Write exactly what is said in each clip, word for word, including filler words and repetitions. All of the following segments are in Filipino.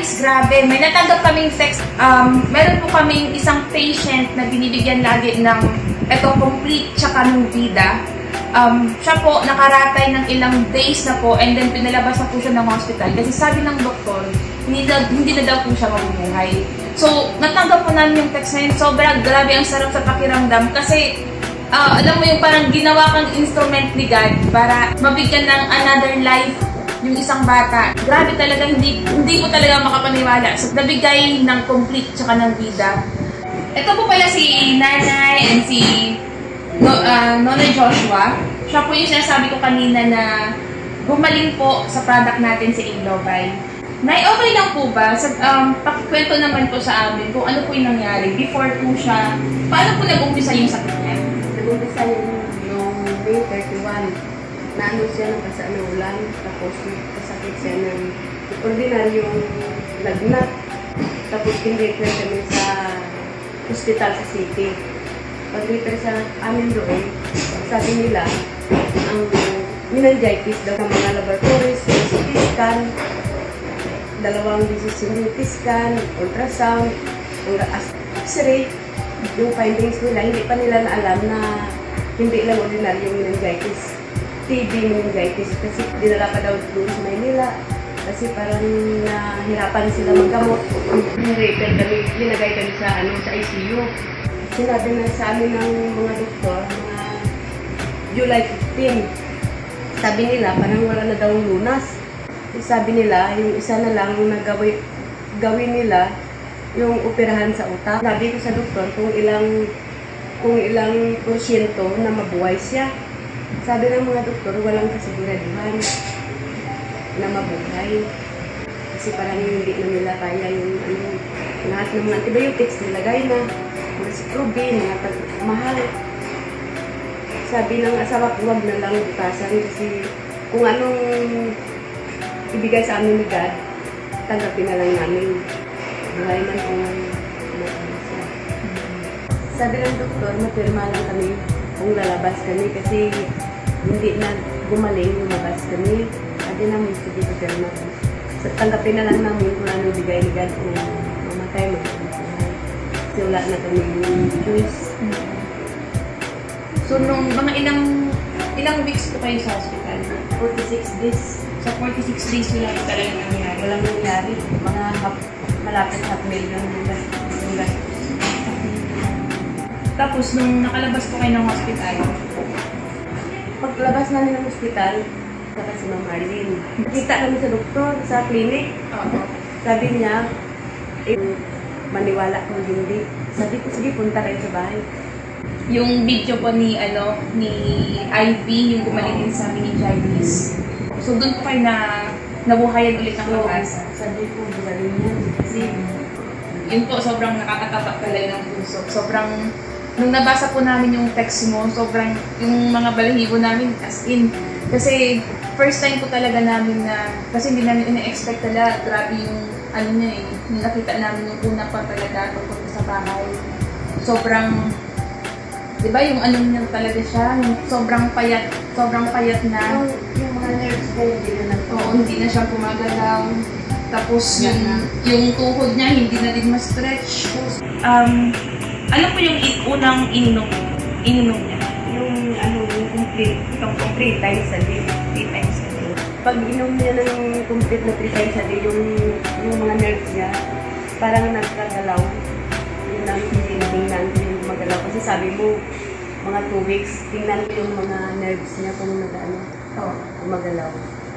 guys, grabe. May natanggap kaming text. Um, meron po kaming isang patient na binibigyan lagi ng eto complete tsaka ng vida. Um, siya po nakaratay ng ilang days na po and then pinalabas na po siya ng hospital kasi sabi ng doktor, hindi na, hindi na daw po siya mabubuhay. So, natanggap po namin yung text na yun. Sobrang grabe, ang sarap sa pakiramdam kasi uh, alam mo yung parang ginawa kang instrument ni God para mabigyan ng another life yung isang bata. Grabe talaga, hindi, hindi ko talaga makapaniwala. So, nabigay ng complete tsaka ng vida. Ito po pala si Nanay and si no, uh, Nonoy Joshua. Siya po yung sinasabi ko kanina na gumaling po sa product natin si Inlobay. Nay, okay lang po ba? Sa, um, pakikwento naman po sa amin kung ano po yung nangyari before po siya. Paano po nag-umpisa yung sakit niya? Nag-umpisa yung noong May thirty-one. Naano siya ng kasa ng ulan, tapos kasakit siya ng ordinaryong lagnat. Tapos pinrefer kami sa hospital sa city. Pag-refer sa amin doon, sabi nila, ang meningitis daw ng mga laboratories, C T scan, dalawang beses yung C T scan, ultrasound, X-ray, yung findings nila, hindi pa nila naalam na hindi lang ordinaryong meningitis. T B meningitis kasi dinala pa daw doon sa Maynila kasi parang nahirapan sila maggamot. Refer kami, linagay kami sa, ano, sa I C U. Sinabi na sa amin ng mga doktor, mga July fifteenth, sabi nila parang wala na daw lunas. Sabi nila, yung isa na lang na gawin, gawin nila yung operahan sa utak. Sabi ko sa doktor kung ilang, kung ilang porsyento na mabuhay siya. Sabi ng mga doktor, walang kasiguraduhan na mabuhay. Kasi parang hindi na nila kaya yung ano, lahat ng mga antibiotics nilagay na, mga sikrobin, mga mahal. Sabi ng asawa ko, huwag na lang butasan kasi kung anong ibigay sa amin ni God, tanggapin na lang namin. Buhay man kung ano siya. Sabi ng doktor, mapirma lang kami kung lalabas kami kasi hindi na gumaling, lumabas kami. Adi namin, sige ko pero natin. So, tanggapin na lang namin kung ano bigay ni God kung mamatay, magpapalay. Kasi wala na kami yung choice. So, nung mga ilang ilang weeks po kayo sa hospital? forty-six days. Sa forty-six days wala po talaga nangyari? Walang nangyari. Mga half, malapit half million yung gastos. Tapos, nung nakalabas po kayo ng hospital, paglabas namin ng hospital, saka si Ma'am Arlene. Kita namin sa doktor, sa clinic. uh-huh. Sabi niya, eh, maniwala kung hindi. Sabi ko, sige, punta kayo sa bahay. Yung video po ni, ano, ni Ivy, yung gumaling din sa meningitis. So, doon po kayo na nabuhayan ulit ng So, pag-asa. sabi ko, galing niya. Kasi, Yun po, sobrang nakakatapak talaga ng puso. Sobrang, nung nabasa po namin yung text mo, sobrang, yung mga balahibo namin, as in, kasi first time po talaga namin na, kasi hindi namin ina-expect talaga, grabe yung, ano niya eh, yung nakita namin yung una pa talaga pagpunta sa bahay. Sobrang, di ba yung ano niya talaga siya, yung sobrang payat, sobrang payat na. yung, yung mga nerves ko, hindi na nag- Oo, hindi na siya gumagalaw. Tapos yung, yung tuhod niya, hindi na din ma-stretch. Um, ano po yung unang ininom, ininom niya? Yung, ano, yung complete, Itong three times a day. three times a day. Pag inom niya ng complete na three times a day, yung, yung mga nerves niya, parang nagkagalaw. Yun ang tingnan ko yung magalaw. Kasi sabi mo, mga two weeks, tingnan ko yung mga nerves niya kung nag-ano, Oo. gumagalaw.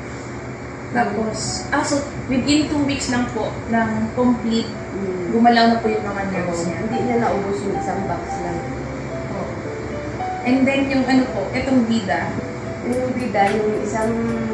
Tapos, ah, so within two weeks lang po ng complete, Mm. gumalaw na po yung mga nerves niya. Hindi niya naubos yung isang box lang. Oo. And then yung ano po, itong vida, Yung bida, yung isang,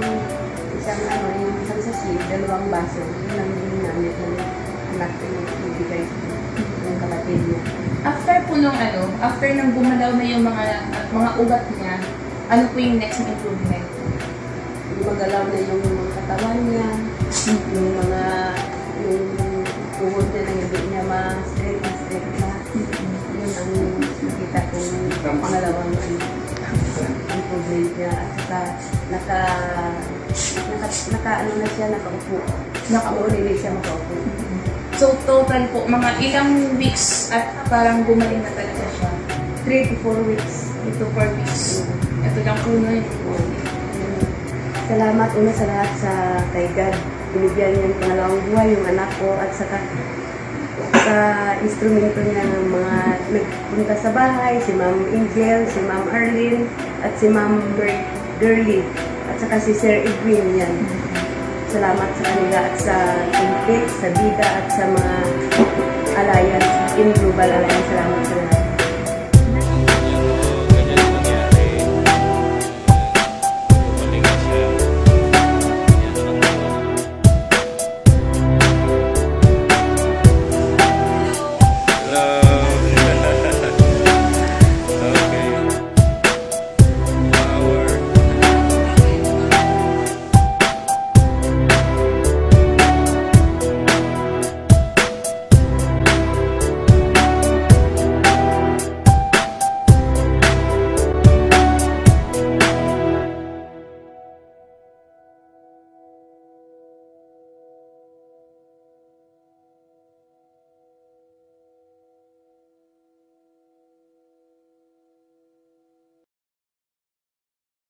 isang ano, yung isang sachet, dalawang baso, yun lang yung namit ng anak ko yung ibigay ng kapatid niya. after po nung ano, after nang gumalaw na yung mga mga ugat niya, ano po yung next na improvement? Gumagalaw na yung mga katawan niya, yung mga, yung tuhod niya na hindi niya ma-straight na straight na. Yun ang nakita kong pangalawang ano, improvement niya. At saka naka naka, naka ano na siya, nakaupo. Nakaupo. Nakaupo siya makaupo. So, total po, mga ilang weeks at parang gumaling na talaga siya. three to four weeks. Ito four weeks. Ito lang po na yun. Salamat una sa lahat sa kay God. Binigyan niya ng pangalawang buhay yung anak ko at saka sa instrumento niya ng mga nagpunta sa bahay, si Ma'am Angel, si Ma'am Arlene, at si Ma'am Girly, at saka si Sir Edwin yan. Salamat sa kanila at sa Team Fit, sa Bida at sa mga Alliance, in Global Alliance. Salamat sa lahat.